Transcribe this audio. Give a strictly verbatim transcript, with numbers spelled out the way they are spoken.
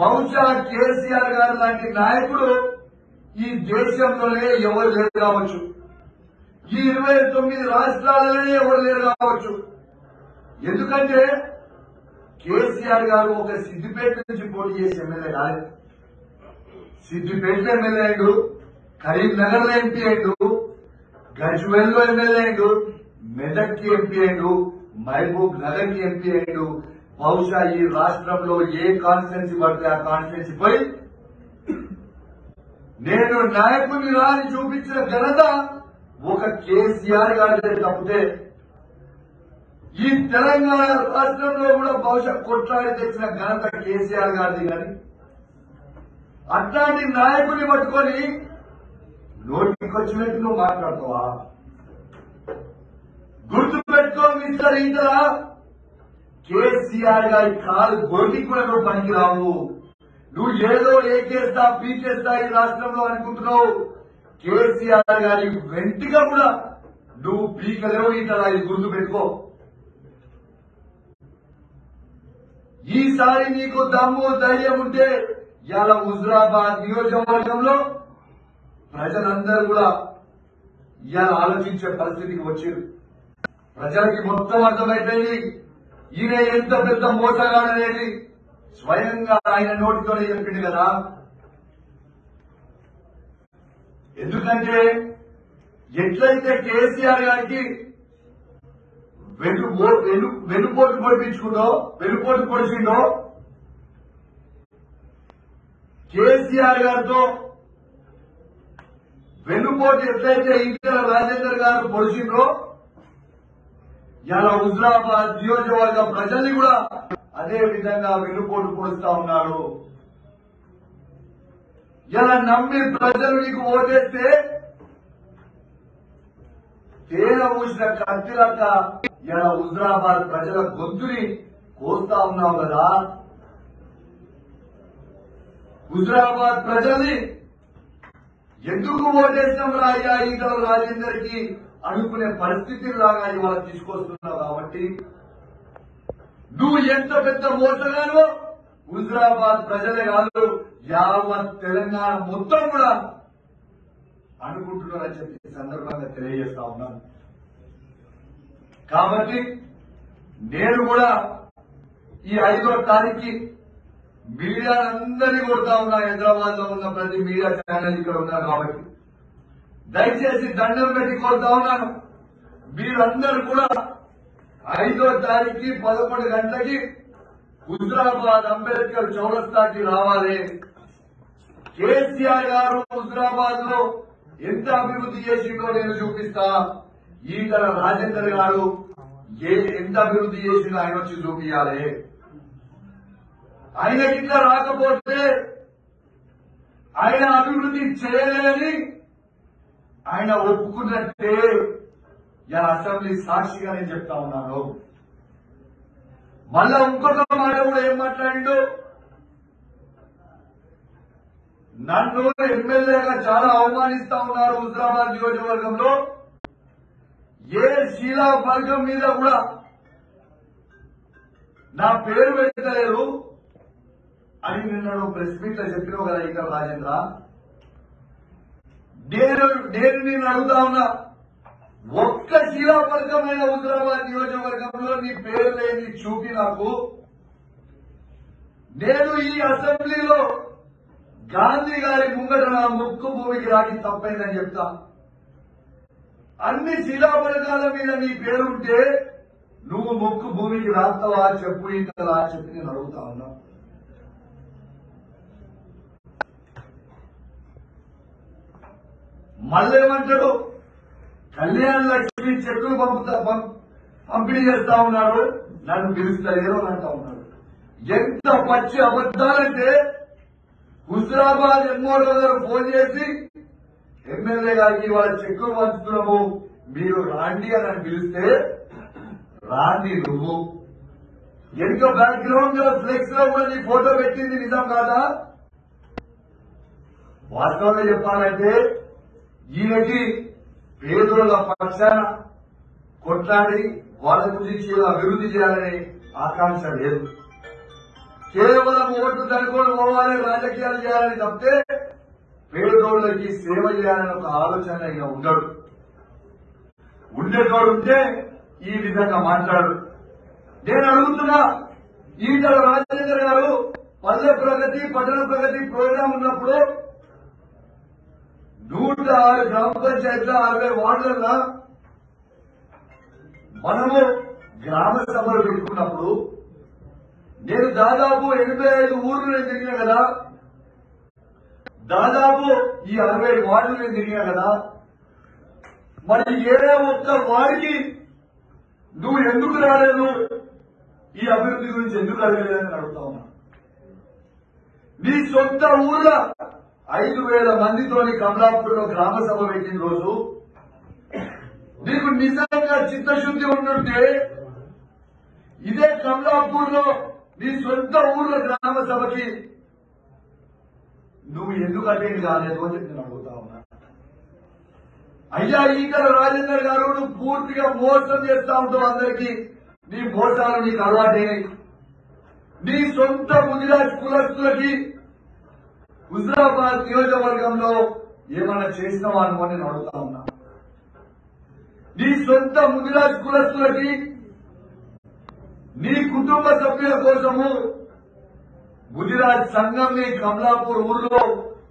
బహుశా కేసీఆర్ గారు లాంటి నాయకుడు ఈ దేశంలోనే ఎవరు లేరు కావచ్చు, ఈ ఇరవై తొమ్మిది రాష్ట్రాలలోనే ఎవరు లేరు కావచ్చు. ఎందుకంటే కేసీఆర్ గారు ఒక సిద్దిపేట నుంచి పోటీ చేసి ఎమ్మెల్యే కాలేదు. సిద్దిపేట ఎమ్మెల్యే అయ్యాడు, కరీంనగర్ లో ఎంపీ అయ్యాడు, గజ్వేల్ లో ఎమ్మెల్యే అయ్యాడు, మెదక్ కి ఎంపీ అయ్యాడు, మహబూబ్ నగర్ కి ఎంపీ అయ్యాడు. బహుశా ఈ రాష్ట్రంలో ఏ కాన్స్టిట్యున్సీ పడితే ఆ కాన్స్టిట్యున్సీ పోయి నేను నాయకుడిని రాని చూపించిన ఘనత ఒక కేసీఆర్ గారిదే తప్పితే ఈ తెలంగాణ రాష్ట్రంలో కూడా బహుశా కొట్లాడి తెచ్చిన ఘనత కేసీఆర్ గారిది. కానీ అట్లాంటి నాయకుడిని పట్టుకొని నోటికి వచ్చినట్టు నువ్వు మాట్లాడతావా? గుర్తు పెట్టుకో మిస్టర్ ఈటల, కేసీఆర్ గారి కాలు గొంటికి కూడా నువ్వు పనికిరావు. నువ్వు ఏదో ఏకేస్తా పీకేస్తా ఈ రాష్ట్రంలో అనుకుంటున్నావు. కేసీఆర్ గారి వెంటిగా కూడా నువ్వు పీకలేవు ఈటల, ఇది గుర్తు పెట్టుకో. ఈసారి నీకు దమ్ము ధైర్యం ఉంటే ఇలా హుజురాబాద్ నియోజకవర్గంలో ప్రజలందరూ కూడా ఇలా ఆలోచించే పరిస్థితికి వచ్చారు. ప్రజలకి మొత్తం అర్థమైపోయింది ఈయన ఎంత పెద్ద మోసగాడనేది. స్వయంగా ఆయన నోటితోనే చెప్పింది కదా. ఎందుకంటే ఎట్లయితే కేసీఆర్ గారికి వెను వెనుపోటు పొడిపించుకుందో వెనుపోటు పొడిచిందో, కేసీఆర్ గారితో వెన్నుపోటు ఎట్లయితే ఈటెల రాజేందర్ గారు పొడిచిండ్రో, ఇలా హుజురాబాద్ నియోజకవర్గ ప్రజల్ని కూడా అదే విధంగా వెన్నుపోటు పొడుస్తా ఉన్నారు. ఇలా నమ్మి ప్రజలు నీకు ఓటేస్తే తేనె పూసిన కత్తిలక ఇలా హుజురాబాద్ ప్రజల గొంతుని కోస్తా ఉన్నావు కదా. హుజురాబాద్ ప్రజల్ని ఎందుకు ఓటేసినాం రా అయ్యా ఈటల రాజేందర్ కి అనుకునే పరిస్థితిలాగా ఇవాళ తీసుకొస్తున్నావు. కాబట్టి నువ్వు ఎంత పెద్ద మోసగానో హుజురాబాద్ ప్రజలే కాదు, యావత్ తెలంగాణ మొత్తం కూడా అనుకుంటున్నారని చెప్పి సందర్భంగా తెలియజేస్తా ఉన్నాను. కాబట్టి నేను కూడా ఈ ఐదో తారీఖు మీడియా అందరినీ కొడతా ఉన్నా. హైదరాబాద్ లో ఉన్న ప్రతి మీడియా ఛానల్ ఇక్కడ ఉన్నారు కాబట్టి దయచేసి దండం పెట్టి కొడతా ఉన్నాను. మీరందరూ కూడా ఐదో తారీఖు పదకొండు గంటలకి హుజురాబాద్ అంబేద్కర్ చౌరస్తాకి రావాలి. కేసీఆర్ గారు హుజురాబాద్ లో ఎంత అభివృద్ధి చేసిందో నేను చూపిస్తా. ఈటల రాజేందర్ గారు ఏ ఎంత అభివృద్ధి చేసిందో ఆయన వచ్చి చూపించాలి. ఆయన కింద రాకపోతే ఆయన అభివృద్ధి చేయలేని ఆయన ఒప్పుకున్నట్టే ఇలా అసెంబ్లీ సాక్షిగా నేను చెప్తా ఉన్నాను. మళ్ళా ఇంకొక మాట కూడా ఏం మాట్లాడిండు, నన్ను ఎమ్మెల్యేగా చాలా అవమానిస్తా ఉన్నారు హుజురాబాద్ నియోజకవర్గంలో, ఏ శీలా వర్గం మీద కూడా నా పేరు పెట్టలేరు అని నిన్న ప్రెస్ మీట్ లో చెప్పినావు కదా ఈటల రాజేంద్ర. నేను నేను నేను అడుగుతా ఉన్నా, ఒక్క శిలాపలకమైన హుజురాబాద్ నియోజకవర్గంలో నీ పేరు లేని చూపి నాకు. నేను ఈ అసెంబ్లీలో గాంధీ గారి ముంగట నా ముక్కు భూమికి రాకి తప్పైందని చెప్తా. అన్ని శిలాపలకాల మీద నీ పేరుంటే నువ్వు ముక్కు భూమికి రాస్తావా చెప్పు ఈటలా చెప్పి నేను అడుగుతా ఉన్నా. మళ్ళేమంటాడు, కళ్యాణ్ లక్ష్మి చెక్కులు పంపుతా పంపిణీ చేస్తా ఉన్నారు, నన్ను పిలుస్తలేరు అని అంటా ఉన్నాడు. ఎంత పచ్చి అబద్దాలంటే హుజురాబాద్ ఎంఓడో గారు ఫోన్ చేసి ఎమ్మెల్యే గారికి వాళ్ళ చెక్కులు పంచుతున్నాము మీరు రాండి అని అని పిలిస్తే రాండి నువ్వు. వెనుక బ్యాక్గ్రౌండ్ లో ఫ్లెక్స్ లో కూడా నీ ఫోటో పెట్టింది నిజం కాదా? వాస్తవంగా చెప్పాలంటే ఈయనకి పేదోళ్ల పక్షాన కొట్లాడి వాళ్ళ గురించి అభివృద్ధి చేయాలనే ఆకాంక్ష లేదు. కేవలం ఓట్లు తనుకొని పోవాలి, రాజకీయాలు చేయాలని తప్పితే పేదోళ్ళకి సేవ చేయాలని ఒక ఆలోచన ఇక ఉండడు. ఉండేటోడు ఉంటే ఈ విధంగా మాట్లాడు. నేను అడుగుతున్నా, ఈటల రాజేందర్ గారు పల్లె ప్రగతి పట్టణ ప్రగతి ప్రోగ్రాం ఉన్నప్పుడు నూట ఆరు గ్రామ పంచాయతీల అరవై వార్డులలో మనము గ్రామ సభలు పెట్టుకున్నప్పుడు నేను దాదాపు ఎనభై ఐదు ఊర్లు నేను తిరిగినా కదా, దాదాపు ఈ అరవై వార్డులు నేను తిరిగినా కదా, మరి ఏ ఒక్క వారికి నువ్వు ఎందుకు రాలేదు, ఈ అభివృద్ధి గురించి ఎందుకు అడగలేదని అడుగుతా ఉన్నా. నీ సొంత ఊర్లో ఐదు వేల మందితోని కమలాపూర్లో గ్రామ సభ పెట్టిన రోజు నీకు నిజంగా చిత్తశుద్ధి ఉంటుంటే ఇదే కమలాపూర్లో నీ సొంత ఊర్లో గ్రామ సభకి నువ్వు ఎందుకు అటెండ్ కాలేదు అని చెప్పి నేను అడుగుతా ఉన్నా. అయ్యా ఈటల రాజేందర్ గారు, నువ్వు పూర్తిగా మోసం చేస్తా ఉంటావు అందరికీ. నీ మోసాలు నీకు అలవాటైనాయి. నీ సొంత ముదిరాజ్ కులస్తులకి హుజరాబాద్ నియోజకవర్గంలో ఏమైనా చేసినావా అనుకో నేను అడుగుతా ఉన్నా. నీ సొంత ముదిరాజ్ కులస్తులకి నీ కుటుంబ సభ్యుల కోసము ముదిరాజ్ సంఘంని కమలాపూర్ ఊర్లో